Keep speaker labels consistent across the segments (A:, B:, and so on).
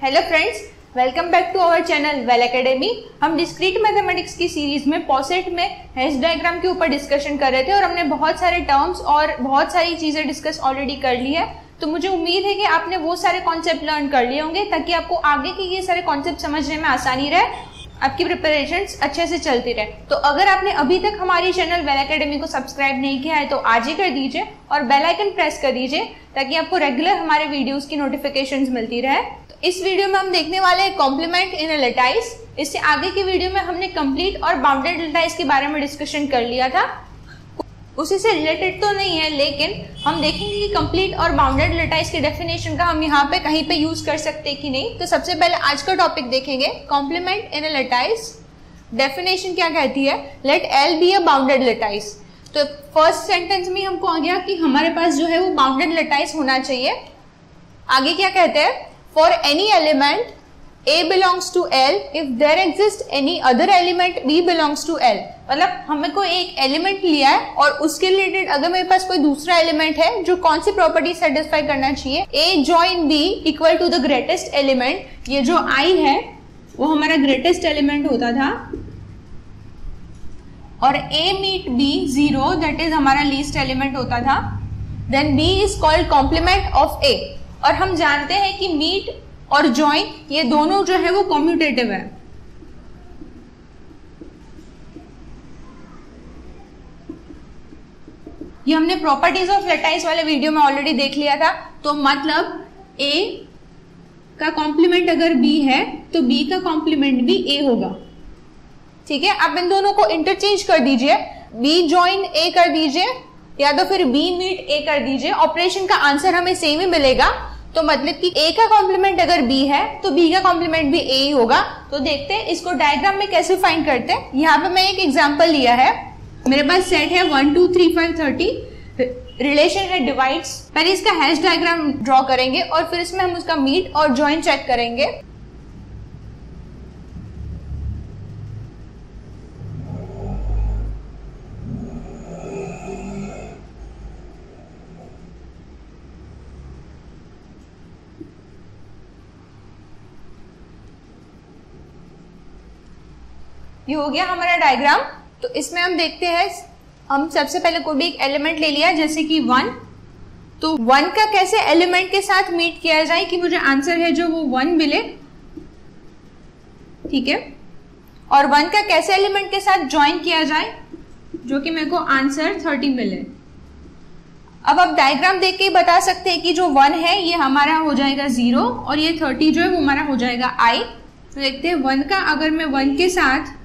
A: Hello friends, welcome back to our channel Well Academy. हम discrete mathematics की series में poset में hash diagram के ऊपर डिस्कशन कर रहे थे और हमने बहुत सारे टर्म्स और बहुत सारी चीजें डिस्कस ऑलरेडी कर ली है। तो मुझे उम्मीद है कि आपने वो सारे कॉन्सेप्ट लर्न कर लिए होंगे ताकि आपको आगे के ये सारे कॉन्सेप्ट समझने में आसानी रहे, आपकी प्रिपरेशंस अच्छे से चलती रहे। तो अगर आपने अभी तक हमारी चैनल वेल एकेडमी को सब्सक्राइब नहीं किया है तो आज ही कर दीजिए और बेल आइकन प्रेस कर दीजिए ताकि आपको रेगुलर हमारे वीडियोस की नोटिफिकेशंस मिलती रहे। तो इस वीडियो में हम देखने वाले हैं कॉम्प्लीमेंट इन अ लैटिस। इससे आगे की वीडियो में हमने कंप्लीट और बाउंडेड लैटिस के बारे में डिस्कशन कर लिया था। उसी से रिलेटेड तो नहीं है, लेकिन हम देखेंगे कि कंप्लीट और बाउंडेड लैटिस की डेफिनेशन का हम यहाँ पे कहीं पे यूज कर सकते हैं कि नहीं। तो सबसे पहले आज का टॉपिक देखेंगे, complement in a lattice. Definition क्या कहती है? Let L be a bounded lattice. तो फर्स्ट सेंटेंस में हमको आ गया कि हमारे पास जो है वो बाउंडेड लैटिस होना चाहिए। आगे क्या कहते हैं? For any element A belongs to L if there exists any other element B belongs to L। मतलब हमें कोई एक एलिमेंट लिया है और उसके रिलेटेड अगर मेरे पास कोई दूसरा एलिमेंट है जो कौन सी प्रॉपर्टी सेटिस्फाई करना चाहिए, A join B equal to the greatest element. ये जो I है वो हमारा ग्रेटेस्ट एलिमेंट होता था और A meet B 0 that is हमारा लीस्ट एलिमेंट होता था। Then B is called complement of A। और हम जानते हैं कि मीट और ज्वाइन ये दोनों जो है वो कॉम्यूटेटिव है। ये हमने प्रॉपर्टीज ऑफ लैटिस वाले वीडियो में ऑलरेडी देख लिया था। तो मतलब A का कॉम्प्लीमेंट अगर B है तो B का कॉम्प्लीमेंट भी A होगा। ठीक है, आप इन दोनों को इंटरचेंज कर दीजिए, B ज्वाइन A कर दीजिए या तो फिर B मीट A कर दीजिए। ऑपरेशन का आंसर हमें सेम ही मिलेगा। तो मतलब कि A का कॉम्प्लीमेंट अगर B है तो B का कॉम्प्लीमेंट भी A ही होगा। तो देखते हैं इसको डायग्राम में कैसे फाइंड करते हैं। यहाँ पे मैं एक एग्जांपल लिया है, मेरे पास सेट है 1 2 3 5 30, रिलेशन है डिवाइड्स। पहले इसका हैश डायग्राम ड्रॉ करेंगे और फिर इसमें हम उसका मीट और ज्वाइन चेक करेंगे। ये हो गया हमारा डायग्राम। तो इसमें हम देखते हैं, हम सबसे पहले कोई भी एक एलिमेंट ले लिया जैसे कि 1। तो 1 का कैसे एलिमेंट के साथ मीट किया जाए कि मुझे आंसर है जो वो 1 मिले। ठीक है, और 1 का कैसे एलिमेंट के साथ ज्वाइन किया जाए जो कि मेरे को आंसर 30 मिले। अब आप डायग्राम देख के ही बता सकते हैं कि जो 1 है ये हमारा हो जाएगा 0 और ये 30 जो है वो हमारा हो जाएगा I। तो देखते हैं 1 का अगर मैं 1 के साथ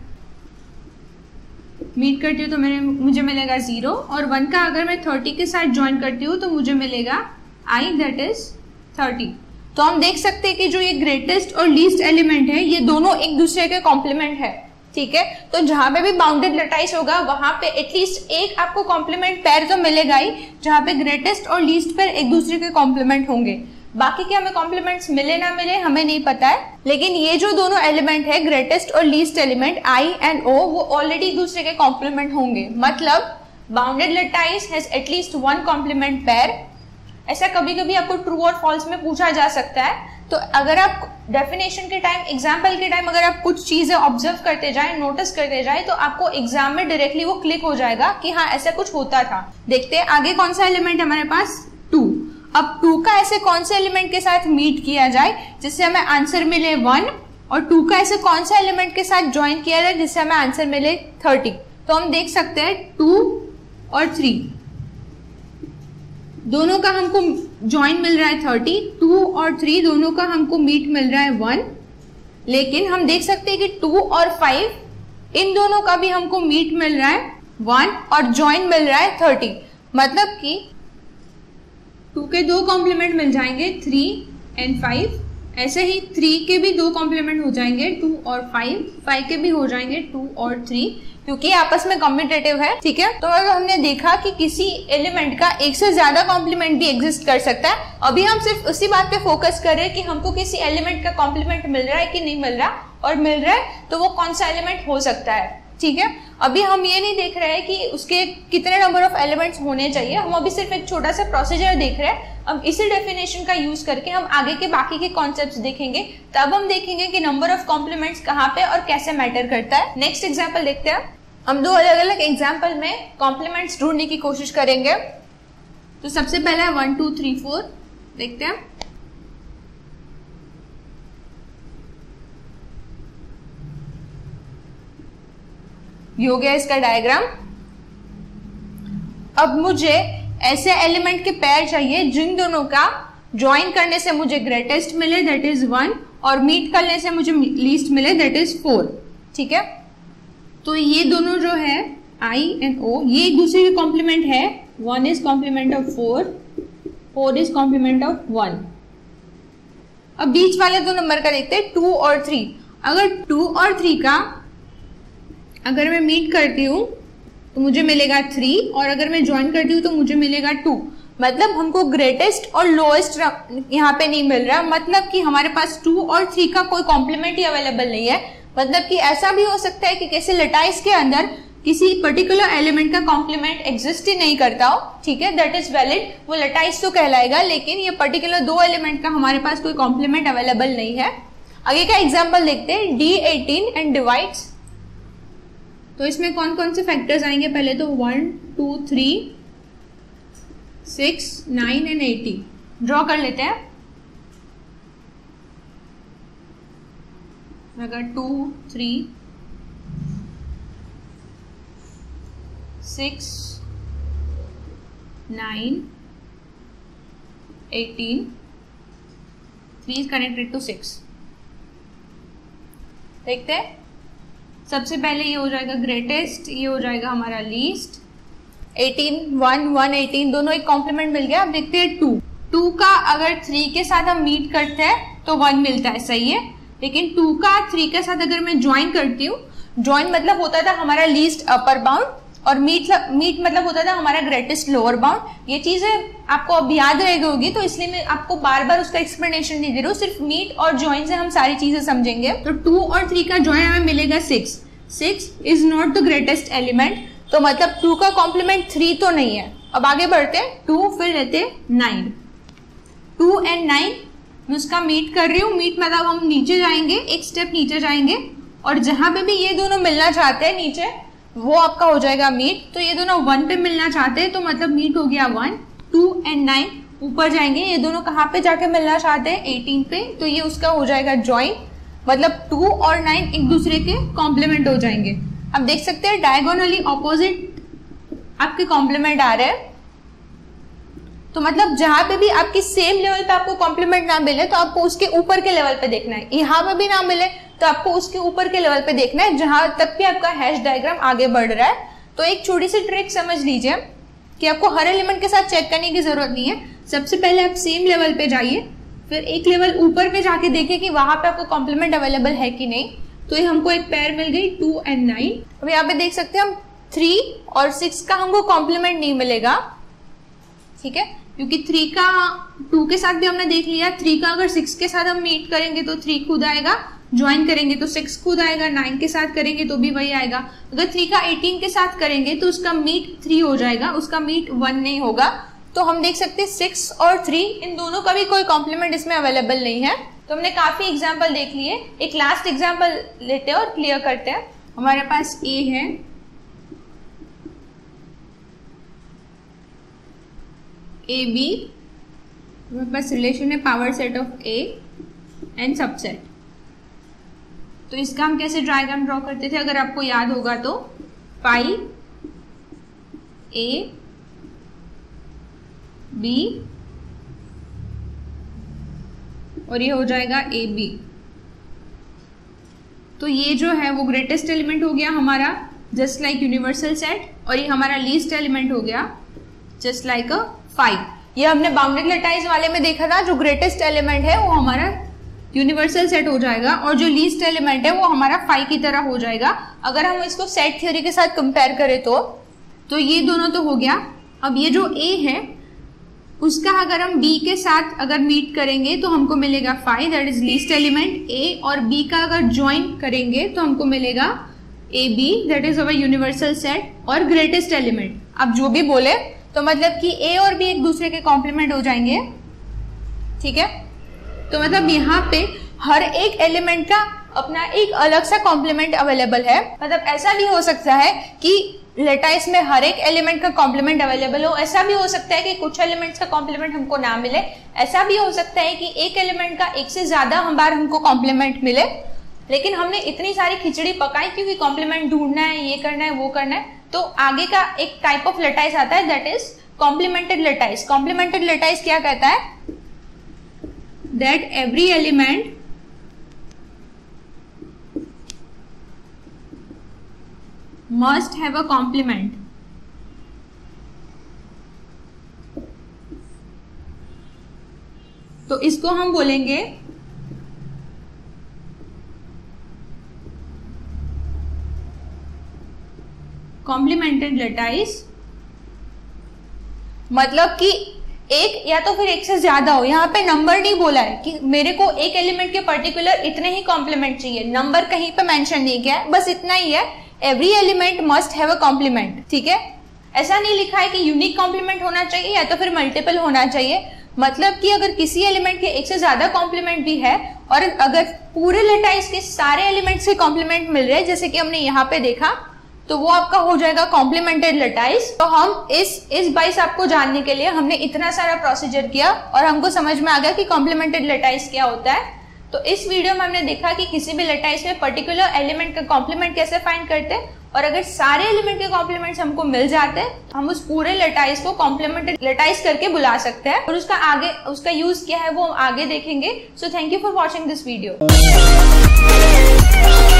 A: मीट करती हूँ तो मुझे मिलेगा 0 और 1 का अगर मैं 30 के साथ ज्वाइन करती हूँ तो मुझे मिलेगा I दैट इज 30। तो हम देख सकते हैं कि जो ये ग्रेटेस्ट और लीस्ट एलिमेंट है ये दोनों एक दूसरे के कॉम्प्लीमेंट है। ठीक है, तो जहां पे भी बाउंडेड लैटिस होगा वहां पे एटलीस्ट एक आपको कॉम्प्लीमेंट पेयर तो मिलेगा ही जहां पे ग्रेटेस्ट और लीस्ट पेयर एक दूसरे के कॉम्प्लीमेंट होंगे। बाकी के हमें कॉम्प्लीमेंट्स मिले ना मिले हमें नहीं पता है, लेकिन ये जो दोनों एलिमेंट है ग्रेटेस्ट और least element I and O वो ऑलरेडी दूसरे के कॉम्प्लीमेंट होंगे। मतलब bounded lattice has at least one complement pair. ऐसा कभी कभी आपको ट्रू और फॉल्स में पूछा जा सकता है। तो अगर आप डेफिनेशन के टाइम, एग्जाम्पल के टाइम अगर आप कुछ चीजें ऑब्जर्व करते जाए, नोटिस करते जाए तो आपको एग्जाम में डायरेक्टली वो क्लिक हो जाएगा कि हाँ ऐसा कुछ होता था। देखते हैं आगे कौन सा एलिमेंट हमारे पास 2। अब 2 का ऐसे कौन से एलिमेंट के साथ मीट किया जाए जिससे हमें आंसर मिले 1 और 2 का ऐसे कौन सा एलिमेंट के साथ ज्वाइन किया जाए जिससे हमें आंसर मिले 30। तो हम देख सकते हैं 2 और 3 दोनों का हमको ज्वाइन मिल रहा है 30, 2 और 3 दोनों का हमको मीट मिल रहा है 1। लेकिन हम देख सकते हैं कि 2 और 5 इन दोनों का भी हमको मीट मिल रहा है 1 और ज्वाइन मिल रहा है 30। मतलब कि 2 के 2 कॉम्प्लीमेंट मिल जाएंगे 3 एंड 5। ऐसे ही 3 के भी 2 कॉम्प्लीमेंट हो जाएंगे 2 और 5 के भी हो जाएंगे 2 और 3 क्योंकि आपस में कम्यूटेटिव है। ठीक है, तो अगर हमने देखा कि किसी एलिमेंट का एक से ज्यादा कॉम्प्लीमेंट भी एग्जिस्ट कर सकता है। अभी हम सिर्फ उसी बात पे फोकस कर रहे हैं कि हमको किसी एलिमेंट का कॉम्प्लीमेंट मिल रहा है कि नहीं मिल रहा, और मिल रहा है तो वो कौन सा एलिमेंट हो सकता है। ठीक है, अभी हम ये नहीं देख रहे हैं कि उसके कितने नंबर ऑफ एलिमेंट्स होने चाहिए, हम अभी सिर्फ एक छोटा सा प्रोसीजर देख रहे हैं। अब इसी डेफिनेशन का यूज करके हम आगे के बाकी के कॉन्सेप्ट्स देखेंगे, तब हम देखेंगे कि नंबर ऑफ कॉम्प्लीमेंट्स कहाँ पे और कैसे मैटर करता है। नेक्स्ट एग्जाम्पल देखते हैं। हम दो अलग अलग एग्जाम्पल में कॉम्प्लीमेंट्स ढूंढने की कोशिश करेंगे। तो सबसे पहला है 1 2 3 4, देखते हैं। ये हो गया इसका डायग्राम। अब मुझे ऐसे एलिमेंट के पेयर चाहिए जिन दोनों का ज्वाइन करने से मुझे ग्रेटेस्ट मिले, दैट इज 1, और मीट करने से मुझे लीस्ट मिले, दैट इज 4। ठीक है, तो ये दोनों जो है I and O, ये एक दूसरे के कॉम्प्लीमेंट है। 1 is complement of 4, 4 is complement of 1। अब बीच वाले दो नंबर का देखते हैं, 2 और 3। अगर 2 और 3 का अगर मैं मीट करती हूँ तो मुझे मिलेगा 3, और अगर मैं ज्वाइन करती हूँ तो मुझे मिलेगा 2। मतलब हमको ग्रेटेस्ट और लोएस्ट यहाँ पे नहीं मिल रहा, मतलब कि हमारे पास 2 और 3 का कोई कॉम्प्लीमेंट ही अवेलेबल नहीं है। मतलब कि ऐसा भी हो सकता है कि किसी लटाइस के अंदर किसी पर्टिकुलर एलिमेंट का कॉम्प्लीमेंट एग्जिस्ट ही नहीं करता हो। ठीक है, दैट इज वैलिड, वो लटाइस तो कहलाएगा, लेकिन ये पर्टिकुलर दो एलिमेंट का हमारे पास कोई कॉम्प्लीमेंट अवेलेबल नहीं है। आगे का एग्जाम्पल देखते हैं, D18 एंड डिवाइड्स। तो इसमें कौन कौन से फैक्टर्स आएंगे, पहले तो 1 2 3 6 9 एंड 80 ड्रॉ कर लेते हैं। अगर 2 3 6 9 18, 3 is connected to 6। देखते हैं, सबसे पहले ये हो जाएगा ग्रेटेस्ट, ये हो जाएगा हमारा लीस्ट। 18 1 1 18 दोनों एक कॉम्प्लीमेंट मिल गया। अब देखते हैं 2 का अगर 3 के साथ हम मीट करते हैं तो 1 मिलता है, सही है। लेकिन 2 का 3 के साथ अगर मैं ज्वाइन करती हूँ, ज्वाइन मतलब होता था हमारा लीस्ट अपर बाउंड, और मीट मतलब होता था हमारा ग्रेटेस्ट लोअर बाउंड। ये चीजें आपको अब याद रह गई होगी, तो इसलिए मैं आपको बार बार उसका एक्सप्लेनेशन नहीं दे रही हूँ, सिर्फ मीट और ज्वाइन से हम सारी चीजें समझेंगे। तो 2 और 3 का ज्वाइन हमें मिलेगा 6। 6 is not the greatest element, तो मतलब 2 का कॉम्प्लीमेंट 3 तो नहीं है। अब आगे बढ़ते हैं, 2 फिर रहते 9। 2 एंड 9 मैं उसका मीट कर रही हूँ। मीट मतलब हम नीचे जाएंगे, एक स्टेप नीचे जाएंगे, और जहां पे भी ये दोनों मिलना चाहते हैं नीचे, वो आपका हो जाएगा मीट। तो ये दोनों 1 पे मिलना चाहते हैं, तो मतलब मीट हो गया 1। 2 एंड 9 ऊपर जाएंगे, ये दोनों कहाँ पे जाके मिलना चाहते हैं, 18 पे, तो ये उसका हो जाएगा ज्वाइन। मतलब 2 और 9 एक दूसरे के कॉम्प्लीमेंट हो जाएंगे। अब देख सकते हैं डायगोनली ऑपोजिट आपके कॉम्प्लीमेंट आ रहे हैं। तो मतलब जहां पे भी आपकी सेम लेवल पे आपको कॉम्प्लीमेंट ना मिले तो आपको उसके ऊपर के लेवल पे देखना है। यहाँ पे भी ना मिले तो आपको उसके ऊपर के लेवल पे देखना है, जहां तक भी आपका हैश डायग्राम आगे बढ़ रहा है। तो एक छोटी सी ट्रिक समझ लीजिए कि आपको हर एलिमेंट के साथ चेक करने की जरूरत नहीं है। सबसे पहले आप सेम लेवल पे जाइए, फिर एक लेवल ऊपर पे जाके देखिए कि वहां पे आपको कॉम्प्लीमेंट अवेलेबल है कि नहीं। तो ये हमको एक पेयर मिल गई 2 एंड 9। अब यहाँ पे देख सकते हैं हम 3 और 6 का हमको कॉम्प्लीमेंट नहीं मिलेगा, ठीक है, क्योंकि 3 का 2 के साथ भी हमने देख लिया। 3 का अगर 6 के साथ हम मीट करेंगे तो 3 खुद आएगा, ज्वाइन करेंगे तो 6 खुद आएगा, 9 के साथ करेंगे तो भी वही आएगा। अगर 3 का 18 के साथ करेंगे तो उसका मीट 3 हो जाएगा, उसका मीट 1 नहीं होगा। तो हम देख सकते हैं 6 और 3 इन दोनों का भी कोई कॉम्प्लीमेंट इसमें अवेलेबल नहीं है। तो हमने काफी एग्जाम्पल देख लिए, एक लास्ट एग्जाम्पल लेते हैं और क्लियर करते हैं। हमारे पास ए है, ए बी, हमारे पास रिलेशन है power set of A and subset. तो इसका हम कैसे डायग्राम ड्रॉ करते थे, अगर आपको याद होगा तो पाई ए बी और ये हो जाएगा ए बी। तो ये जो है वो ग्रेटेस्ट एलिमेंट हो गया हमारा, जस्ट लाइक यूनिवर्सल सेट, और ये हमारा लीस्ट एलिमेंट हो गया जस्ट लाइक अ 5। ये हमने बाउंडेड लटाइज वाले में देखा था, जो ग्रेटेस्ट एलिमेंट है वो हमारा यूनिवर्सल सेट हो जाएगा और जो लीस्ट एलिमेंट है वो हमारा 5 की तरह हो जाएगा। अगर हम इसको सेट थ्योरी के साथ कंपेयर करें तो ये दोनों तो हो गया। अब ये जो ए है उसका अगर हम बी के साथ अगर मीट करेंगे तो हमको मिलेगा 5, that is least element. A और बी का अगर ज्वाइन करेंगे तो हमको मिलेगा A B that is our universal set और ग्रेटेस्ट एलिमेंट। आप जो भी बोले तो मतलब कि ए और बी एक दूसरे के कॉम्प्लीमेंट हो जाएंगे, ठीक है। तो मतलब यहाँ पे हर एक एलिमेंट का अपना एक अलग सा कॉम्प्लीमेंट अवेलेबल है। मतलब ऐसा भी हो सकता है कि लैटिस में हर एक एलिमेंट का कॉम्प्लीमेंट अवेलेबल हो, ऐसा भी हो सकता है कि कुछ एलिमेंट्स का कॉम्प्लीमेंट हमको ना मिले, ऐसा भी हो सकता है कि एक एलिमेंट का एक से ज्यादा बार हमको कॉम्प्लीमेंट मिले। लेकिन हमने इतनी सारी खिचड़ी पकाई क्योंकि कॉम्प्लीमेंट ढूंढना है, ये करना है, वो करना है, तो आगे का एक टाइप ऑफ लैटिस आता है that is complemented lattice. Complemented lattice क्या कहता है? That every element must have a complement। तो इसको हम बोलेंगे कॉम्प्लीमेंटेड लैटिस। मतलब कि एक या तो फिर एक से ज्यादा हो। यहाँ पे नंबर नहीं बोला है कि मेरे को एक एलिमेंट के पर्टिकुलर इतने ही कॉम्प्लीमेंट चाहिए, नंबर कहीं पे मेंशन नहीं किया है, बस इतना ही है, every element must have a complement, ठीक है। ऐसा नहीं लिखा है कि यूनिक कॉम्प्लीमेंट होना चाहिए या तो फिर मल्टीपल होना चाहिए। मतलब कि अगर किसी एलिमेंट के एक से ज्यादा कॉम्प्लीमेंट भी है और अगर पूरे लैटिस के सारे एलिमेंट्स के कॉम्प्लीमेंट मिल रहे हैं जैसे कि हमने यहाँ पे देखा, तो वो आपका हो जाएगा कॉम्प्लीमेंटेड लैटिस। तो हम इस बाइस आपको जानने के लिए हमने इतना सारा प्रोसीजर किया और हमको समझ में आ गया कि कॉम्प्लीमेंटेड लैटिस क्या होता है। तो इस वीडियो में हमने देखा कि किसी भी लैटिस में पर्टिकुलर एलिमेंट का कॉम्प्लीमेंट कैसे फाइंड करते हैं, और अगर सारे एलिमेंट के कॉम्प्लीमेंट्स हमको मिल जाते हैं, हम उस पूरे लैटिस को कॉम्प्लीमेंटेड लैटिस करके बुला सकते हैं। और उसका यूज क्या है वो आगे देखेंगे। So thank you for watching this video.